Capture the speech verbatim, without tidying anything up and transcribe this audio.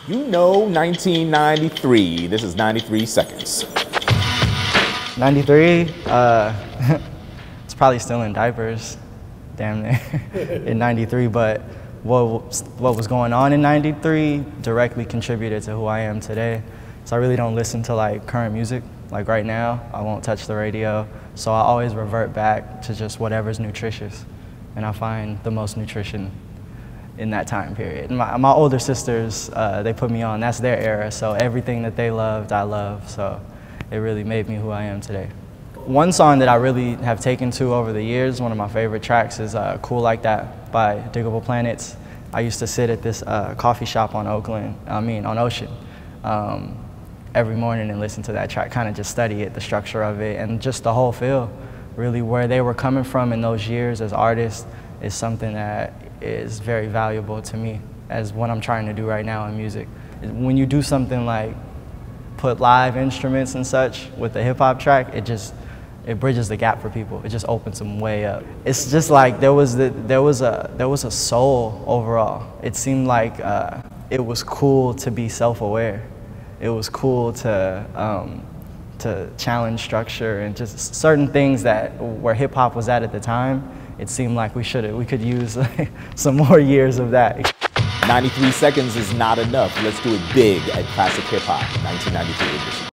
You know nineteen ninety-three. This is ninety-three seconds. ninety-three, uh, it's probably still in diapers, damn near, in ninety-three, but what, what was going on in ninety-three directly contributed to who I am today. So I really don't listen to like current music. Like right now, I won't touch the radio. So I always revert back to just whatever's nutritious. And I find the most nutrition in that time period. My, my older sisters, uh, they put me on, that's their era. So everything that they loved, I love. So it really made me who I am today. One song that I really have taken to over the years, one of my favorite tracks is uh, Cool Like That by Diggable Planets. I used to sit at this uh, coffee shop on Oakland, I mean on Ocean, um, every morning and listen to that track, kind of just study it, the structure of it, and just the whole feel. Really where they were coming from in those years as artists is something that is very valuable to me as what I'm trying to do right now in music. When you do something like put live instruments and such with the hip hop track, it just, it bridges the gap for people. It just opens them way up. It's just like there was, the, there was, a, there was a soul overall. It seemed like uh, it was cool to be self-aware. It was cool to, um, to challenge structure and just certain things that where hip hop was at at the time. It seemed like we should we could use some more years of that. ninety-three seconds is not enough. Let's do it big at Classic Hip Hop nineteen ninety-three edition.